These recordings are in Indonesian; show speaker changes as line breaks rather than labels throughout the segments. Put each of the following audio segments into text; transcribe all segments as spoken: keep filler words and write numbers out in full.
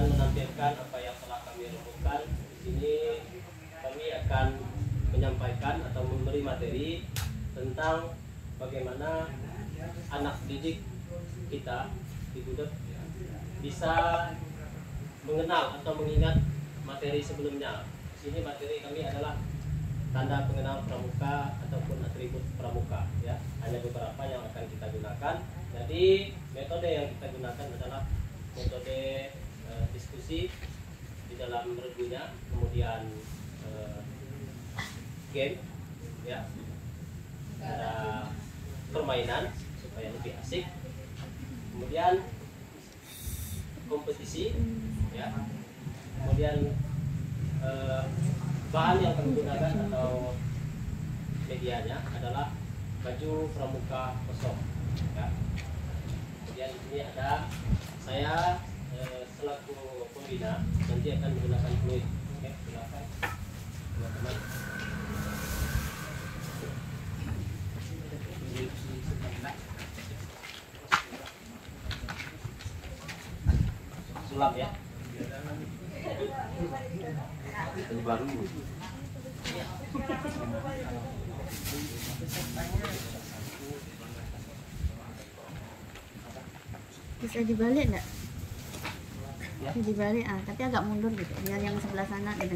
akan menampilkan apa yang telah kami rumuskan. Di sini kami akan menyampaikan atau memberi materi tentang bagaimana anak didik kita di Gudeg bisa mengenal atau mengingat materi sebelumnya. Di sini materi kami adalah tanda pengenal pramuka ataupun atribut pramuka, ya. Hanya beberapa yang akan kita gunakan. Jadi metode yang kita gunakan adalah metode e, diskusi di dalam regunya, kemudian e, game, ya, ada permainan supaya lebih asik, kemudian kompetisi, ya, kemudian e, bahan yang kami gunakan atau medianya adalah baju pramuka kosong, ya. Kemudian di sini ada saya e, selaku pembina nanti akan menggunakan fluid. Oke, silakan teman-teman. Sulap, ya. Ini baru.
Bisa dibalik enggak? Ya. Bisa dibalik, ah, tapi agak mundur gitu, biar yang sebelah sana ada.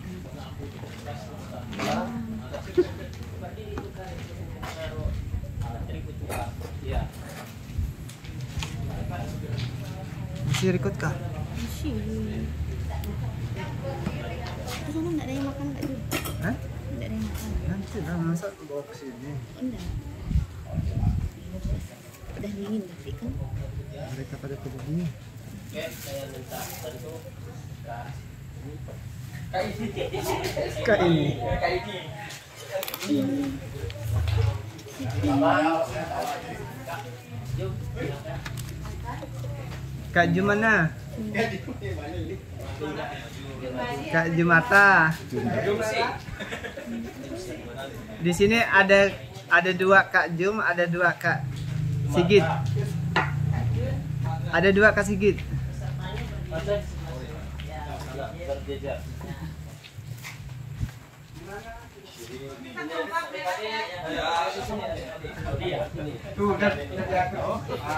Ya.
Masih record kah?
Masih. Di sana enggak ada yang makan enggak juga?
Hah?
Enggak ada yang makan.
Nanti lah, masa bawa ke sini.
Enggak. Udah dingin tapi kan.
Mereka pada pergi.
Oke, saya minta bantu Kak ini.
Kak ini.
Kak ini.
Kak Jumana. Kak Jumata. Di sini ada ada dua Kak Jum, ada dua Kak Sigit. Ada dua Kak Sigit.
Tuh, udah jatuh.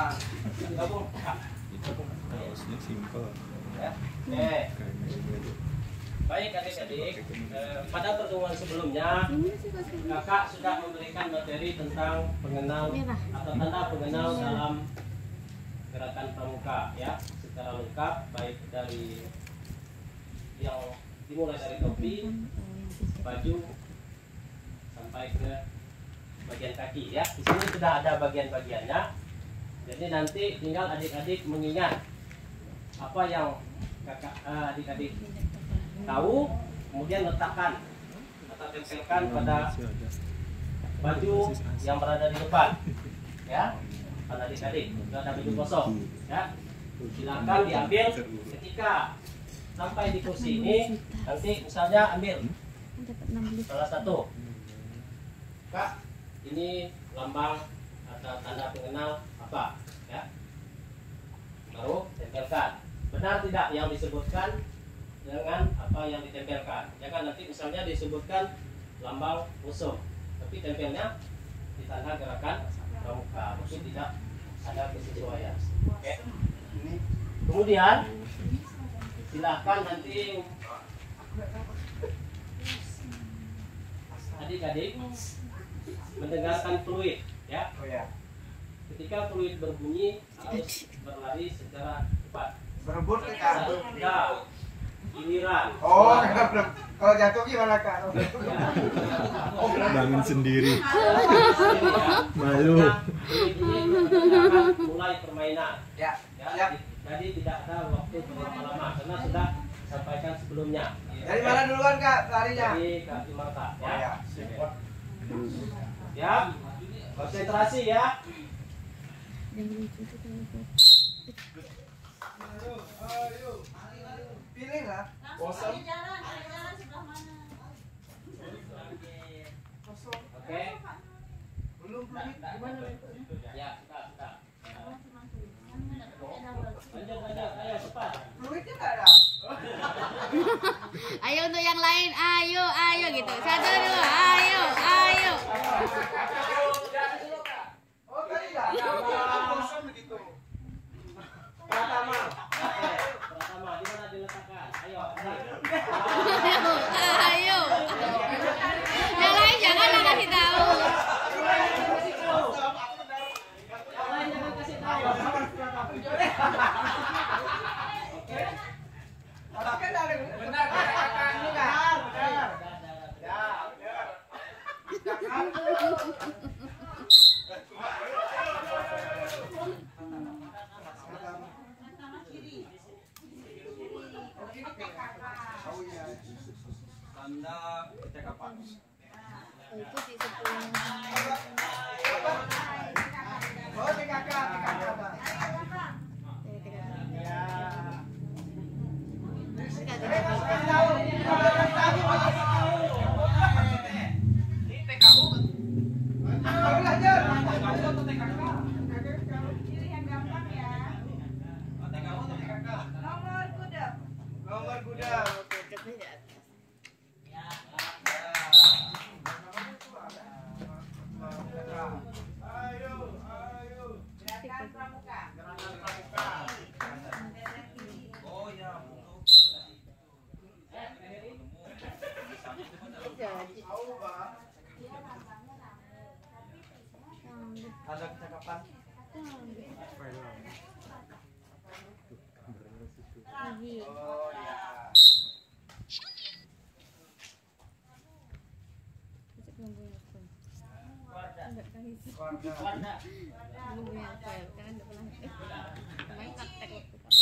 Simple.
Oke. Baik adik-adik, eh, pada pertemuan sebelumnya kakak sudah memberikan materi tentang pengenal atau tanda pengenal dalam gerakan pramuka, ya, secara lengkap, baik dari yang dimulai dari topi, baju sampai ke bagian kaki, ya. Di sini sudah ada bagian-bagiannya. Jadi nanti tinggal adik-adik mengingat apa yang kakak eh, adik-adik tahu, kemudian letakkan atau tempelkan pada baju yang berada di depan, ya. Pada adik-adik sudah ada baju kosong, ya. Silakan diambil ketika sampai di kursi ini. Nanti misalnya ambil salah satu, Kak, ini lambang atau tanda pengenal apa, ya. Baru tempelkan. Benar tidak yang disebutkan dengan apa yang ditempelkan? Jangan nanti misalnya disebutkan lambang musuh, tapi tempelnya di tanda gerakan pramuka, mungkin tidak ada kesesuaian. Oke. Kemudian silahkan nanti adik-adik mendengarkan fluid, ya.
Oh ya.
Ketika fluid berbunyi harus berlari secara cepat.
Berebut ke Kak.
Ya, giliran.
Oh, kalau jatuh gimana Kak?
Bangun sendiri. Malu.
Nah, ini akan mulai permainan.
Ya.
Ya,
Ya.
jadi tidak ada waktu berlama-lama karena sudah sampaikan sebelumnya.
Dari mana duluan Kak larinya?
Dari Kak Timata,
Oh ya.
ya. Ya, konsentrasi ya.
Pilih lah. Kosong.
Oke.
Belum belum. Gimana?
Ya, sudah, sudah. Lanjut, lanjut, ayo cepat.
Fluidnya nggak ada.
doain ayo ayo gitu. Satu dua ayo ayo.
Pertama, oke, pertama di mana diletakkan? Ayo,
Ayo. Yang lain janganlah kasih tahu.
Yang lain jangan kasih tahu. Oke.
Benar kakak ini kan? Benar.
Tanda kecakapan.
Itu di sepuluh.
Oh, di kakak, di kakak. Nomor kuda. Ayo, ayo. Gerakan pramuka. Gerakan pramuka. Oh ya, ada kecakapan.
Lagi.
Oh ya.
Enggak kali sih.
Warna.
Belum punya file karena enggak pernah. Main praktek waktu Pak.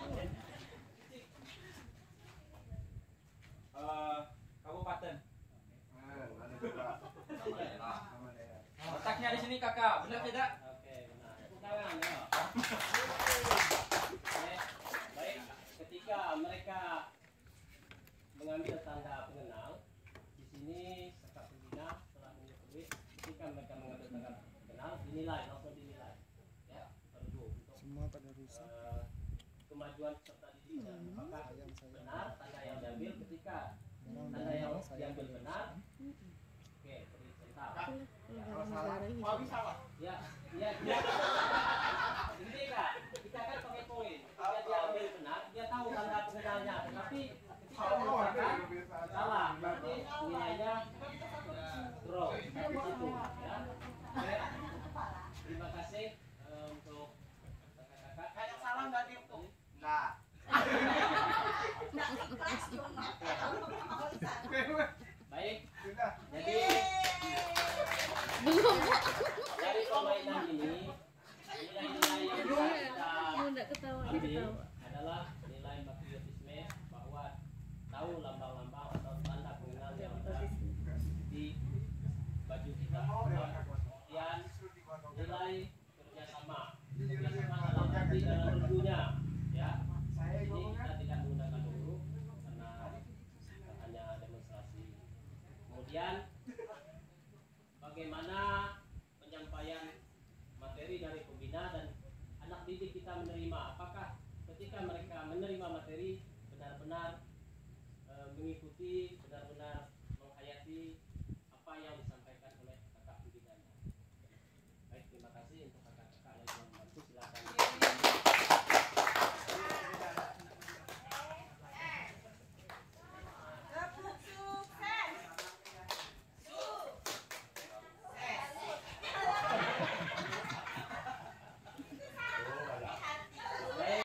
Eh, kabupaten. Letaknya di sini kakak, benar tidak?
Oke, benar. Tepuk tangan, ya. Oke, baik. Ketika mereka mengambil tanda pengenal, di sini serta pembina telah mengetahui ketika mereka mengambil tanda pengenal dinilai, langsung dinilai. Ya, perlu untuk
Semua pada rusak.
eh, kemajuan peserta didik dan apakah benar tanda yang diambil ketika tanda yang diambil benar. Oke, beri cerita.
Negara ini.
Ya, ya, ya. Ini kak, kita kan pakai poin. Jika dia ambil benar, dia tahu tanda pengenalnya. Tetapi ketika mengatakan salah, berarti nilainya draw. Itu, ya. Oke. Terima kasih eh, untuk kakak-kakak.
Ada salah nggak di untuk? Nggak.
Baik.
Sudah.
Jadi
Belum.
dari permainan ini nilai-nilai yang bisa kita
Mau enggak ketawa, dia
ambil
ketawa.
adalah nilai patriotisme, bahwa tahu lambang-lambang atau tanda pengenal yang ada di baju kita. Kemudian nilai kerjasama, kerjasama dalam arti dalam tentunya, ya. Ini kita tidak menggunakan huruf karena kita hanya demonstrasi. Kemudian bagaimana penyampaian materi dari pembina dan anak didik kita menerima, apakah ketika mereka menerima materi benar-benar e, mengikuti, benar-benar menghayati apa yang disampaikan oleh kakak pembinanya. Baik, terima kasih untuk